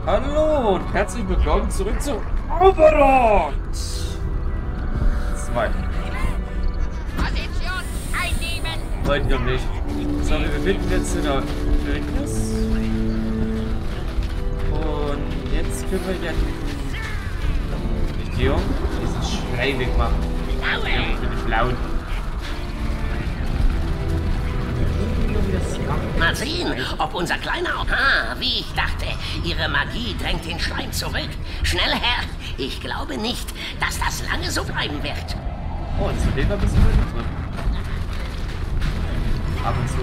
Hallo und herzlich willkommen zurück zu Overlord 2. Position einnehmen! Heute noch nicht. So, wir befinden jetzt in der Wildnis. Und jetzt können wir ja nicht hier diesen Schleiweg machen. Für die Blauen. Mal sehen, ob unser kleiner... Ah, wie ich dachte. Ihre Magie drängt den Schleim zurück. Schnell her. Ich glaube nicht, dass das lange so bleiben wird. Oh, und zu dem ein bisschen Müll drin. Ab und zu.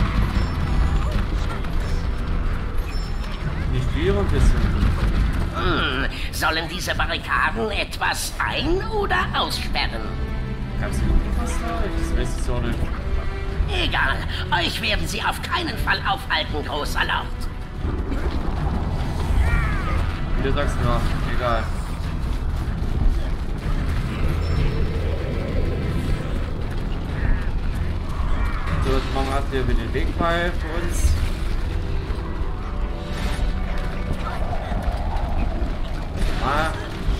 Nicht viel, ein bisschen. Sollen diese Barrikaden etwas ein- oder aussperren? Kannst du irgendwas da? Ich weiß es auch nicht. Egal, euch werden sie auf keinen Fall aufhalten, großer Lord. Wie du sagst, ja, egal. So, jetzt machen wir hier wieder den Weg bei für uns. Ah.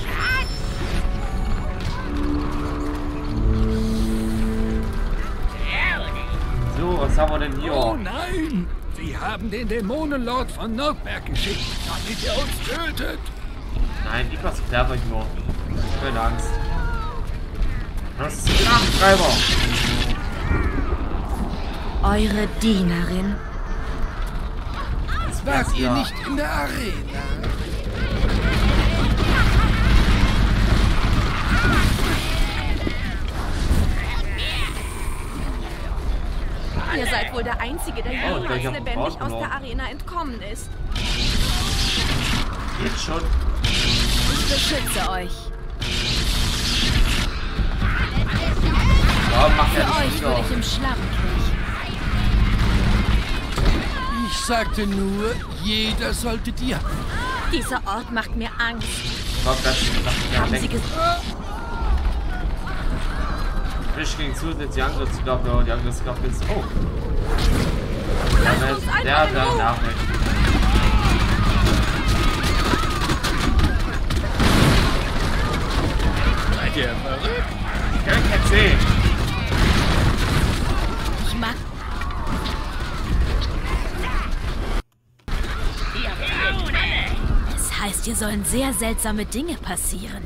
So, was haben wir denn hier? Oh nein! Sie haben den Dämonenlord von Nordberg geschickt, damit er uns tötet! Nein, die was clever ich nur. Keine Angst. Das ist ein Nachtreiber. Eure Dienerin. Das Wart ihr ja nicht in der Arena? Ihr seid wohl der Einzige, der Oh, jemals ich hab lebendig Bord aus der genommen. Arena entkommen ist. Jetzt schon. Ich beschütze euch. Warum macht Für er nicht euch würde ich wieder? im Schlamm kriechen. Ich sagte nur, jeder sollte die... Dieser Ort macht mir Angst. Gott, das ist Haben Sie weg. gesagt? Frisch gegen zusätzliche Angriffskraft, aber die Angriffskraft ist. Oh! Lasst uns Der einfach in Ruhe. Nachricht. Seid ihr verrückt? Ich kann nicht erzählen. Ich mag... Es heißt, hier sollen sehr seltsame Dinge passieren.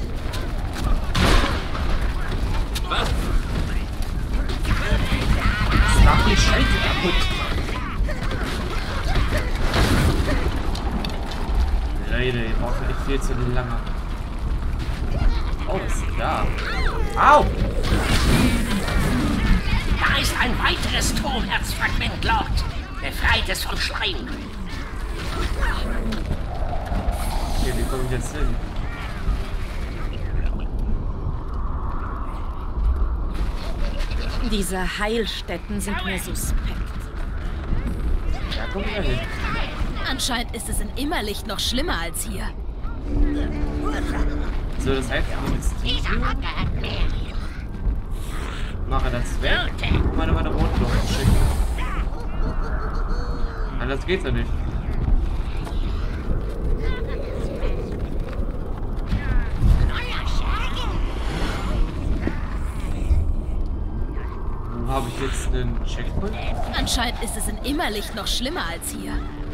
Das macht die Scheiße kaputt. Leute, ihr braucht echt viel zu lange. Oh, das ist da. Au! Da ist ein weiteres Turmherzfragment, Lord. Befreit es vom Schleim. Okay, wie komme ich jetzt hin? Diese Heilstätten sind mir suspekt. Da komme ich ja hin. Anscheinend ist es in Immerlicht noch schlimmer als hier. So, das heißt, ich muss jetzt Dieser Hacke hat mehr. mache das weg. Meine Rotluft schicken. Anders geht's ja nicht. Neuer Scherge. Wo habe ich jetzt einen Checkpoint? Anscheinend ist es in Immerlicht noch schlimmer als hier.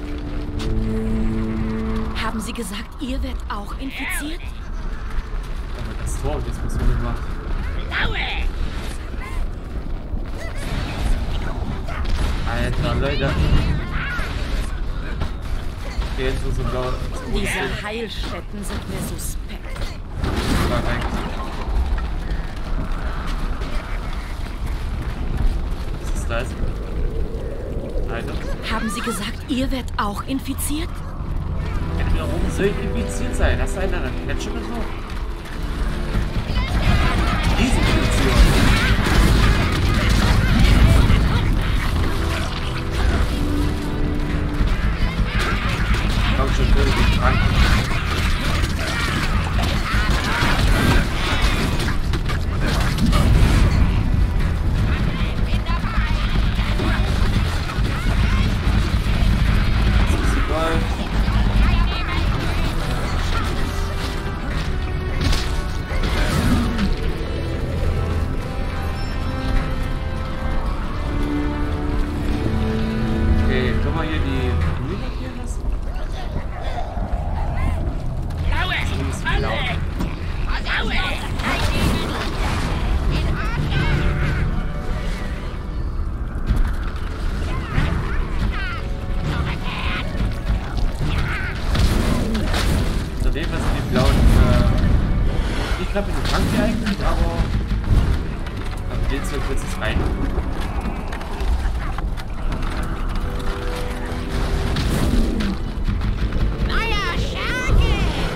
Haben Sie gesagt, ihr werdet auch infiziert? Aber das Tor, das muss man gemacht. Alter, Leute. Okay, jetzt muss man blau. Diese Heilstätten sind mir suspekt. Was ist das? Alter. Haben Sie gesagt, ihr werdet auch infiziert? Warum soll ich infiziert sein? Hast du einen an der Kletsche mit so? Diese Infektion. Komm schon, würde ich krank. knapp in den Tank geeignet, aber den Zeug wird es rein. Neuer Scharke!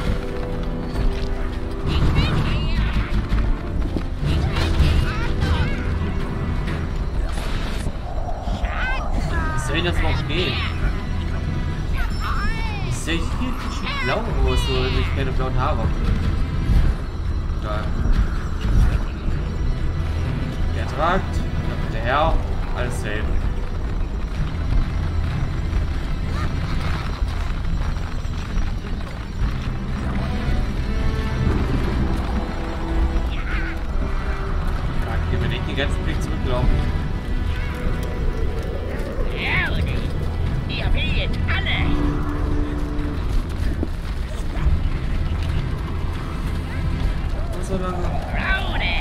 Ich bin hier! Ich bin in Ordnung! Wie soll das noch gehen? Ich sehe hier blau aus, so ich keine blauen Haare. Egal. Der Trakt, der Herr, alles selbe. Da gehen wir nicht den ganzen Weg zurücklaufen. Raude, ihr fehlt alle. Und so lange. Raude.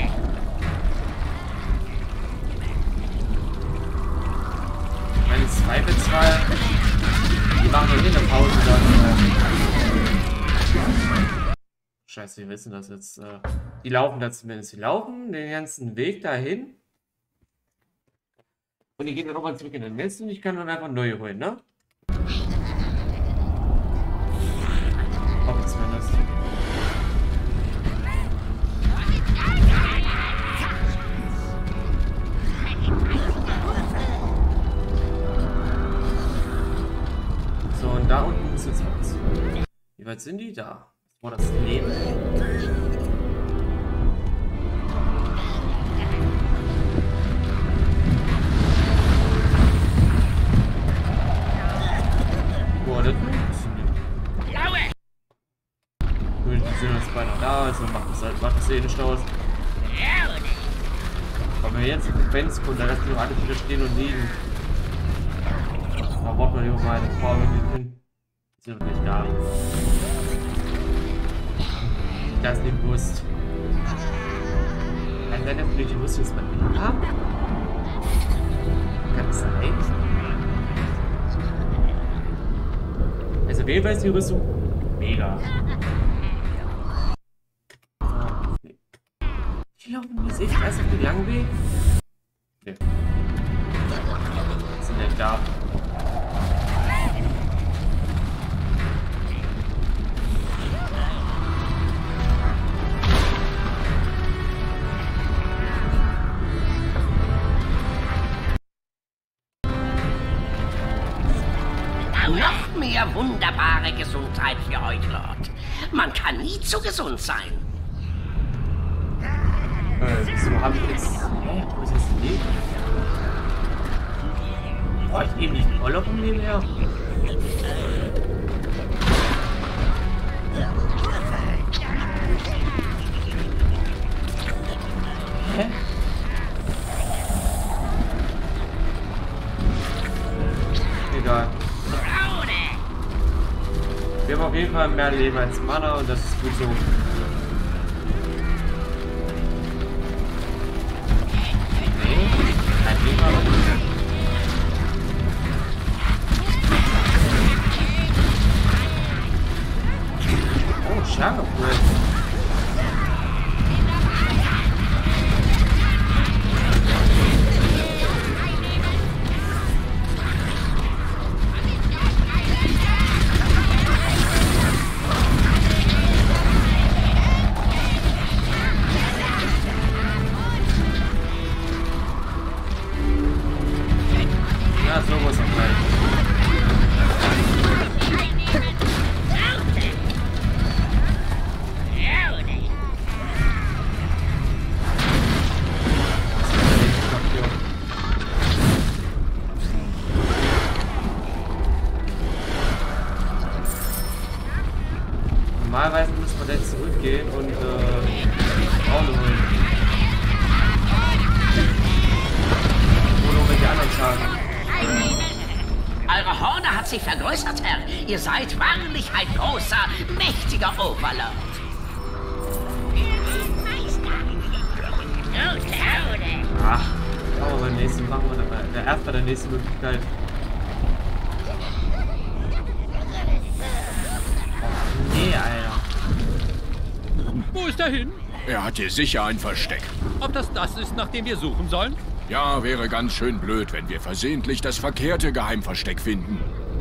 Meine 2 mit 2. Die machen doch hier eine Pause dann. Scheiße, wir wissen das jetzt. Die laufen da zumindest. Die laufen den ganzen Weg dahin. Und die gehen dann nochmal zurück in den Netz und ich kann dann einfach neue holen, ne? Hoffe zumindest. So, und da unten ist jetzt was. Wie weit sind die da? Was war das Leben? Boah, das ist Blaue. cool, die sind jetzt beide da, also macht das eh nicht aus. Raude. Aber wenn wir jetzt in Frequenz kommen, dann lassen die alle wieder stehen und liegen. Da braucht man lieber mal eine Frau, wenn die sind. Die sind noch nicht da. Das ist nicht bewusst. Kann sein, dass wir die Rüstungsbatterie haben? Kann das sein? Also, wer weiß die Rüstung? Mega. Die laufen jetzt echt erst auf den langen Weg. Nee. Was sind denn da? Noch mehr wunderbare Gesundheit für euch, Lord. Man kann nie zu gesund sein. So habe ich jetzt. Hä? Wo ist das Leben? Oh, ich nehme nicht Roller vom Leben her. Hä? Egal. Wir haben auf jeden Fall mehr Leben als Mana und das ist gut so. Oh, Schlange, cool. Ja, so muss es sein. Normalerweise müssen wir jetzt zurückgehen und Auto holen. Oder mit die anderen Schaden. Eure Horde hat sich vergrößert, Herr. Ihr seid wahrlich ein großer, mächtiger Overlord. Ach, aber beim nächsten machen wir dann erst bei der nächsten Möglichkeit. Nee, Alter. Wo ist er hin? Er hat hier sicher ein Versteck. Ob das ist, nach dem wir suchen sollen? Ja, wäre ganz schön blöd, wenn wir versehentlich das verkehrte Geheimversteck finden.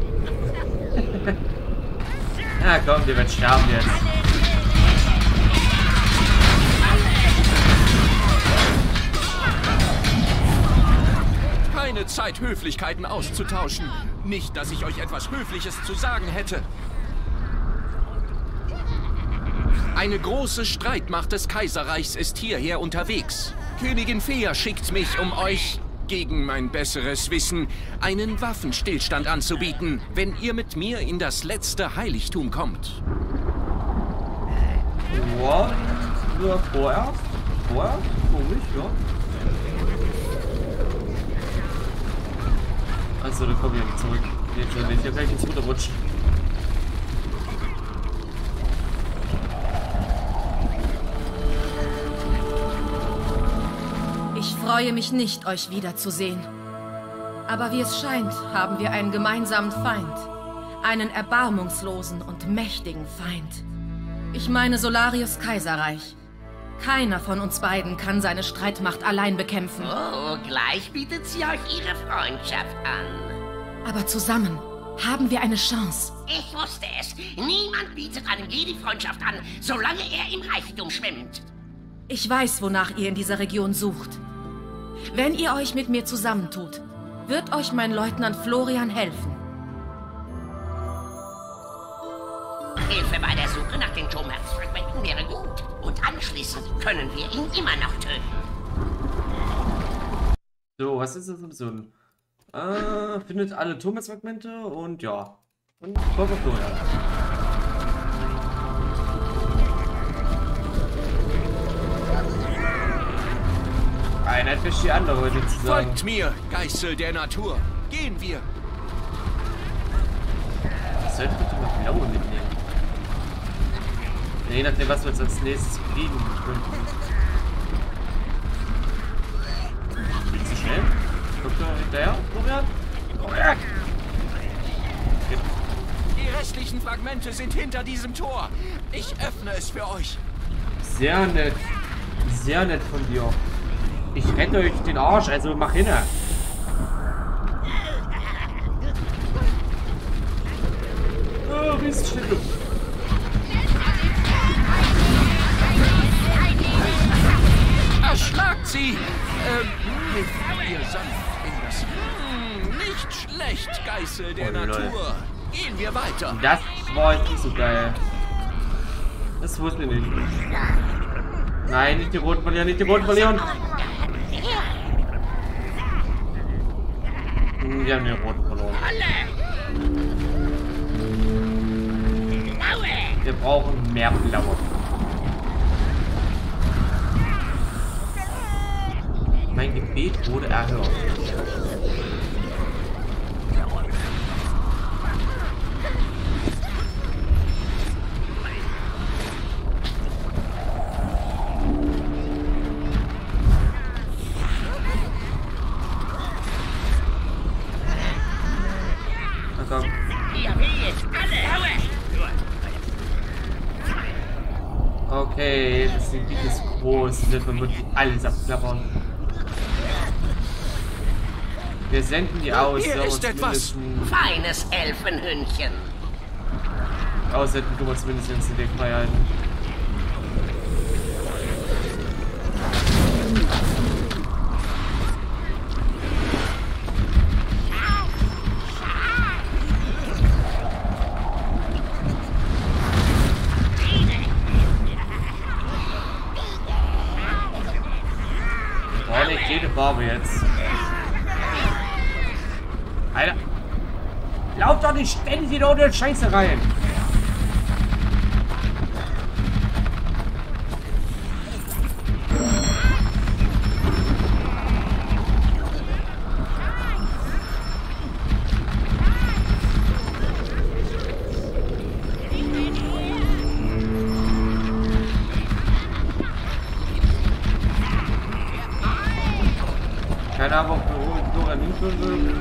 Ja, komm, der wird sterben jetzt. Keine Zeit, Höflichkeiten auszutauschen. Nicht, dass ich euch etwas Höfliches zu sagen hätte. Eine große Streitmacht des Kaiserreichs ist hierher unterwegs. Königin Fea schickt mich, um euch, gegen mein besseres Wissen, einen Waffenstillstand anzubieten, wenn ihr mit mir in das letzte Heiligtum kommt. What? Nur vorerst? Vorerst? Komisch, ja. Also, dann kommen wir nicht zurück. Jetzt nicht. Ich hab gleich ins runterrutschen. Ich freue mich nicht, euch wiederzusehen. Aber wie es scheint, haben wir einen gemeinsamen Feind. Einen erbarmungslosen und mächtigen Feind. Ich meine Solarius Kaiserreich. Keiner von uns beiden kann seine Streitmacht allein bekämpfen. Oh, gleich bietet sie euch ihre Freundschaft an. Aber zusammen haben wir eine Chance. Ich wusste es. Niemand bietet einem Jedi Freundschaft an, solange er im Reichtum schwimmt. Ich weiß, wonach ihr in dieser Region sucht. Wenn ihr euch mit mir zusammentut, wird euch mein Leutnant Florian helfen. Hilfe bei der Suche nach den Turmherzfragmenten wäre gut. Und anschließend können wir ihn immer noch töten. So, was ist das für ein... findet alle Turmherzfragmente und ja. Und Volker Florian. Einer fischt die andere, würde ich sagen. Folgt mir, Geißel der Natur. Gehen wir. Ich sollte bitte mal blaue mitnehmen. Je nachdem, was wir jetzt als nächstes kriegen könnten. Nicht so schnell. Guck mal hinterher, Florian. Florian! Die restlichen Fragmente sind hinter diesem Tor. Ich öffne es für euch. Sehr nett. Sehr nett von dir. Ich rette euch den Arsch, also mach hin. Oh, Riesenschnitte. Erschlagt sie! Ihr sanft in das... nicht schlecht, Geißel der Natur. Gehen wir weiter. Das war jetzt nicht so geil. Das wussten wir nicht. Nein, nicht die Roten verlieren, nicht die Roten verlieren. Wir haben den Roten verloren. Wir brauchen mehr Blaue. Mein Gebet wurde erhört. Okay, das Gebiet ist groß, man wird alles abklappern. Wir senden die aus. Hier ist etwas. Feines Elfenhündchen. Aussenden können wir zumindest den Weg frei halten. Boah, nicht jede Farbe jetzt. Alter. Lauf doch nicht ständig in die Scheiße rein. Keine Ahnung, ob Florian hinführen will.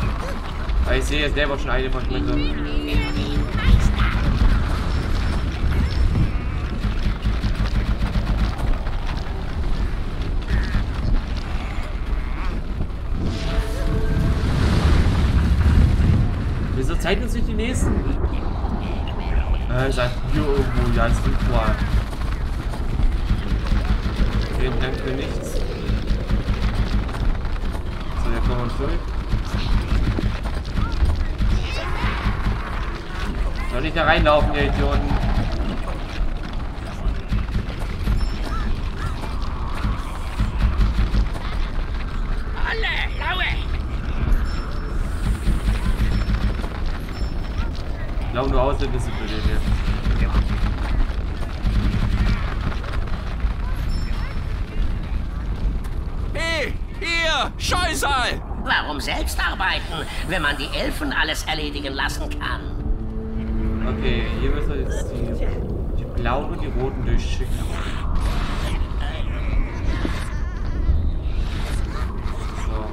Ich sehe jetzt selber schon eine Fragmente. Wieso zeigen uns nicht die nächsten? Sagt hier irgendwo, ja, ist virtual. Vielen Dank für nichts. So, hier kommen wir uns durch. Soll nicht da reinlaufen, ihr Idioten. Ich glaube nur Ausländer sind für den hier. Hey, ihr! Scheusal! Warum selbst arbeiten, wenn man die Elfen alles erledigen lassen kann? Okay, hier müssen wir jetzt die blauen und die roten durchschicken. So.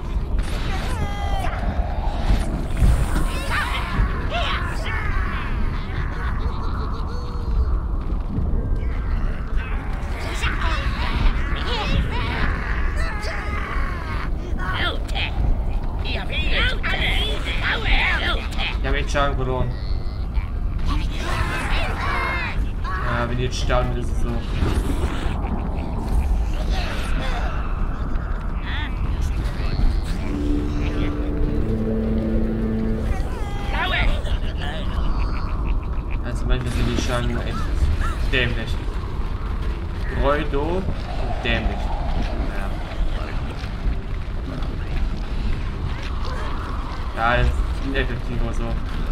Ich habe echt Schaden verloren. Ja, wenn die jetzt staunen, ist es so. Also manchmal sind die Schaden echt dämlich. Treu, doof und dämlich. Ja, das ist ineffektiver so.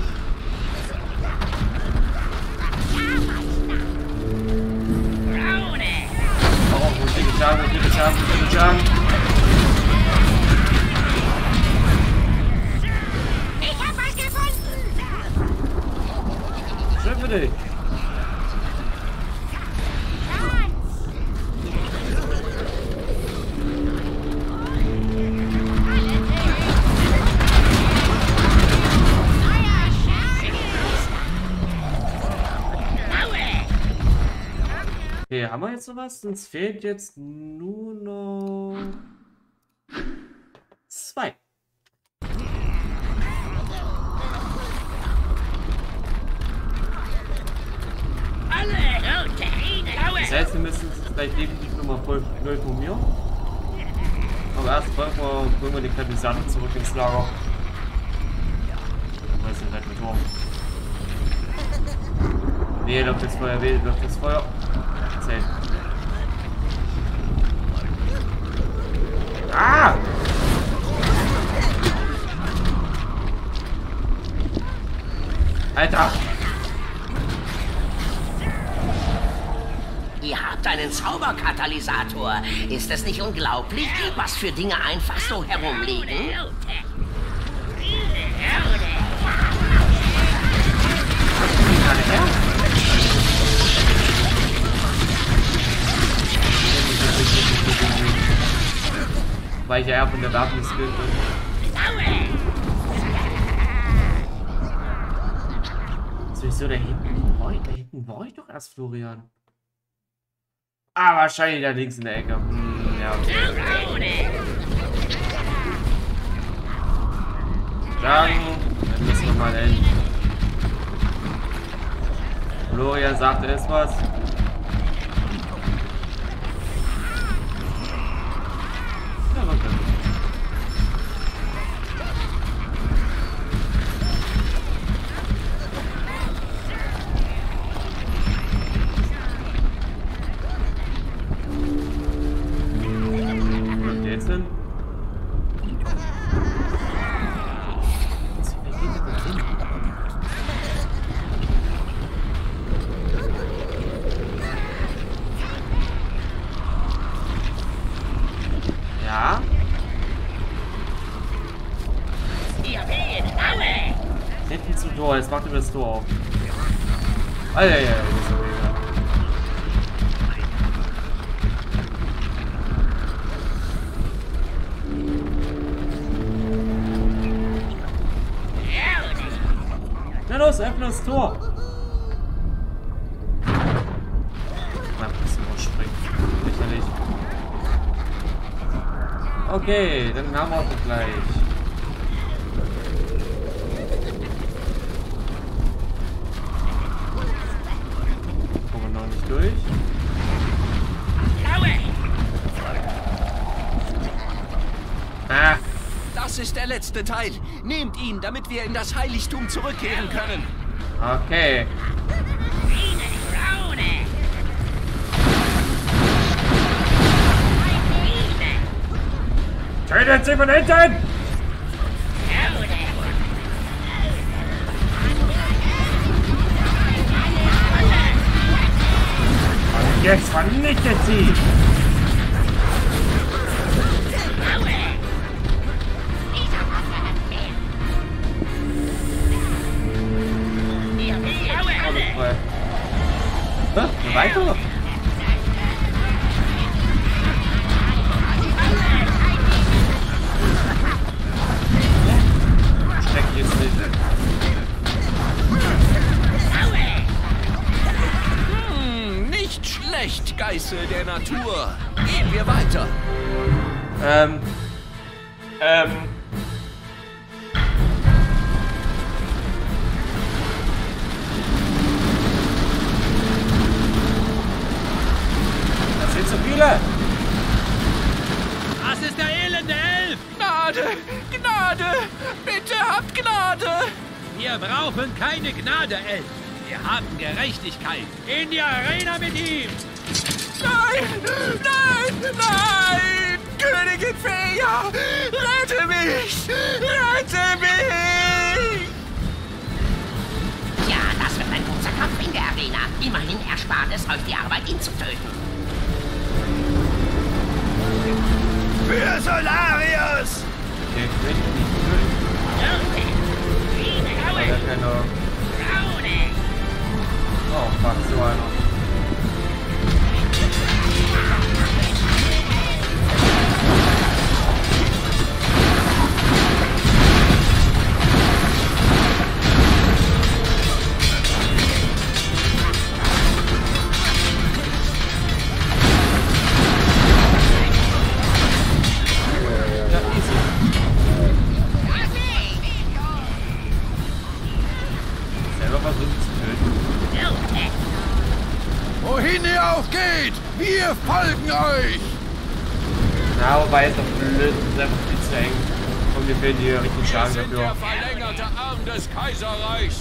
Oh, wo ist die Schaden, wo ist die Schaden, wo ist die Schaden? Ich hab was gefunden! Schön für dich. Okay, haben wir jetzt sowas? Uns fehlt jetzt nur noch 2. Das heißt, wir müssen es gleich definitiv nochmal neu formieren. Aber erst bringen wir den Katalysator zurück ins Lager. Was ist denn das mit Turm? Nee, läuft das Feuer, läuft das Feuer. Safe. Ah! Alter! Ihr habt einen Zauberkatalysator. Ist es nicht unglaublich, was für Dinge einfach so herumliegen? Weil ich ja eher von der Waffe skillt bin. So, da hinten war ich doch erst, Florian. Ah, wahrscheinlich da links in der Ecke. Ja, okay. Dann müssen wir mal hin. Florian sagte es was. Ja, okay. Ja. Hinten zum Tor, jetzt macht ihr das Tor auf. Ah, ja, ja, na los, öffne das Tor! Mal ein bisschen ausspringen. Lächerlich. Okay, dann haben wir auch gleich. der letzte Teil. Nehmt ihn, damit wir in das Heiligtum zurückkehren können. Okay. Tötet sie von hinten! Und jetzt vernichtet sie! Weiter? Steck jetzt nicht. Nicht schlecht, Geißel der Natur. Gehen wir weiter. Das sind zu viele. Das ist der elende Elf! Gnade! Gnade! Bitte habt Gnade! Wir brauchen keine Gnade, Elf. Wir haben Gerechtigkeit. In die Arena mit ihm! Nein! Nein! Nein! Königin Feia! Rette mich! Rette mich! Ja, das wird ein großer Kampf in der Arena. Immerhin erspart es euch die Arbeit, ihn zu töten. Für Solarius! Okay, keine... Oh, fuck, so einer. Wohin ihr auch geht, wir folgen euch! Na, wobei ist doch blöd, das ist einfach viel zu eng. Und mir fehlen die richtigen Schaden dafür. Der verlängerte Arm des Kaiserreichs.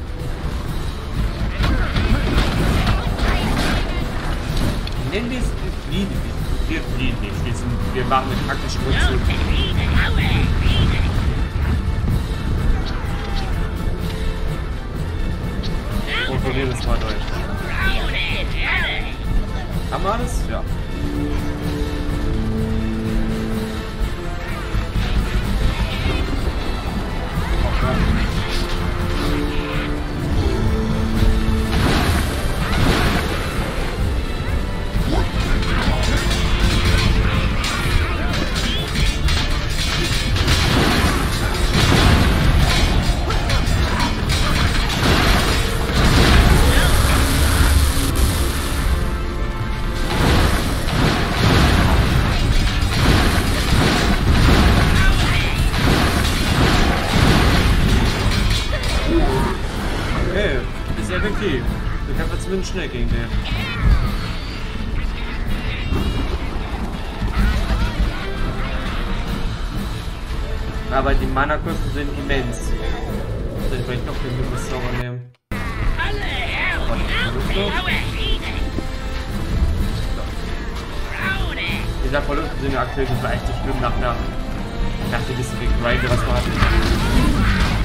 Nennen wir es fliehen. Wir fliehen nicht. Wir machen eine taktische Rückzug. Kontrollieren das mal durch. Haben wir alles? Ja. Okay, ist effektiv. Wir kämpfen zumindest schnell gegen den. Aber die Mana-Kosten sind immens. Soll ich vielleicht noch den Hypersauber nehmen? Dieser Verlust sind ja aktuell nicht so echt so schlimm nach dem bisschen Grind, was wir hatten.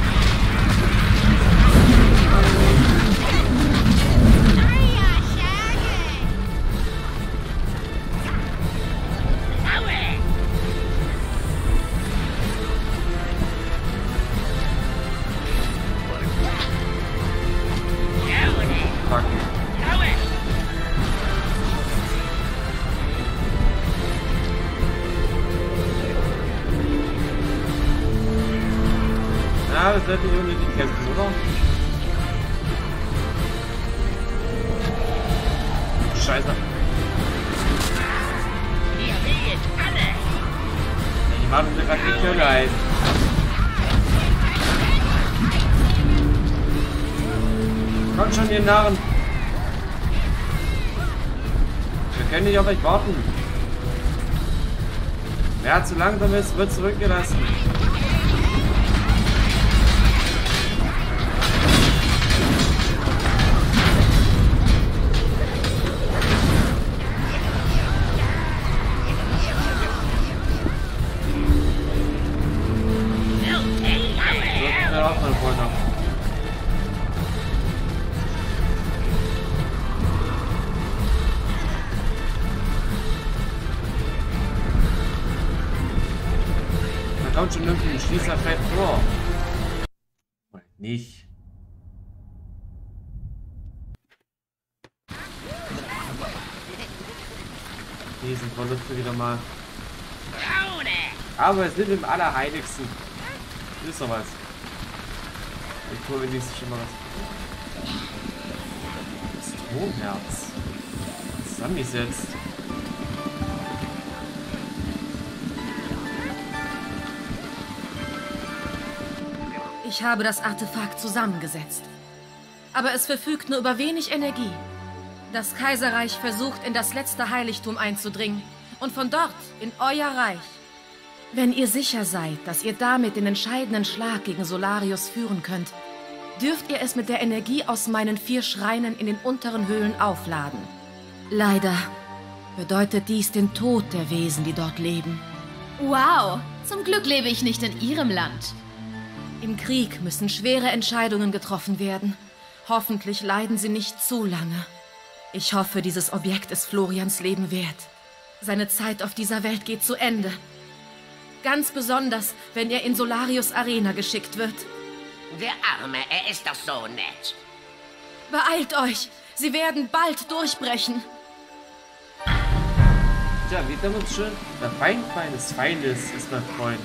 Ja, das wird nicht unbedingt kämpfen, oder? Scheiße. Die machen mir gerade die Hölle heiß. Kommt schon, ihr Narren. Wir können nicht auf euch warten. Wer zu langsam ist, wird zurückgelassen. dann auch meine Freunde. Da kommt schon irgendwie ein Schließer vielleicht vor. Oder nicht. Hier sind Verluste wieder mal. Aber wir sind im Allerheiligsten. Ist doch was. Ich tue wenigstens schon mal was. Das Stromherz. Zusammengesetzt. Ich habe das Artefakt zusammengesetzt. Aber es verfügt nur über wenig Energie. Das Kaiserreich versucht, in das letzte Heiligtum einzudringen und von dort in euer Reich. Wenn ihr sicher seid, dass ihr damit den entscheidenden Schlag gegen Solarius führen könnt, dürft ihr es mit der Energie aus meinen 4 Schreinen in den unteren Höhlen aufladen. Leider bedeutet dies den Tod der Wesen, die dort leben. Wow, zum Glück lebe ich nicht in Ihrem Land. Im Krieg müssen schwere Entscheidungen getroffen werden. Hoffentlich leiden sie nicht zu lange. Ich hoffe, dieses Objekt ist Florians Leben wert. Seine Zeit auf dieser Welt geht zu Ende. Ganz besonders, wenn er in Solarius Arena geschickt wird. Der Arme, er ist doch so nett. Beeilt euch! Sie werden bald durchbrechen. Tja, wie haben uns schon? Der Feind meines Feindes ist mein Freund.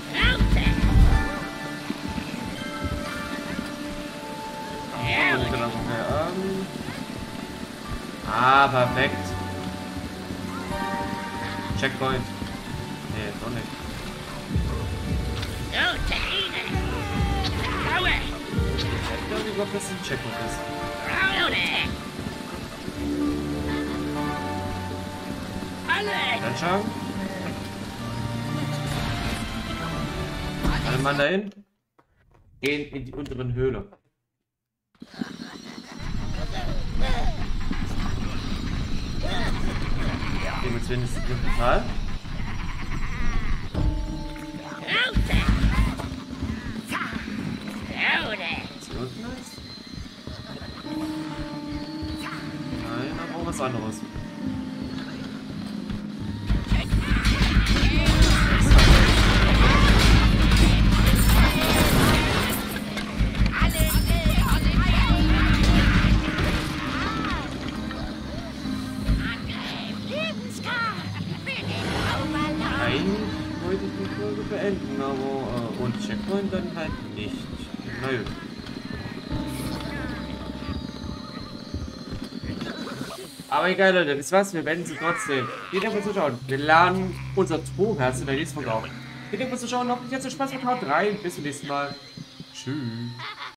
Perfekt. Checkpoint. Nee, doch nicht. Ich glaube nicht, ob das ein Checkpoint ist. Dann schauen. Alle Mann dahin. Gehen in die unteren Höhle. Gehen wir jetzt wenigstens den Portal. Was hier unten ist? Nein, da brauchen wir was anderes. Wollte ich die Folge beenden, aber und Checkpoint dann halt nicht. Na gut. Aber egal, Leute, wisst was? Wir beenden sie trotzdem. Vielen Dank fürs Zuschauen. Wir laden unser Stromherz in der nächsten Folge auf. Vielen Dank fürs Zuschauen. Hoffentlich hat es Spaß gemacht. Haut rein. Bis zum nächsten Mal. Tschüss.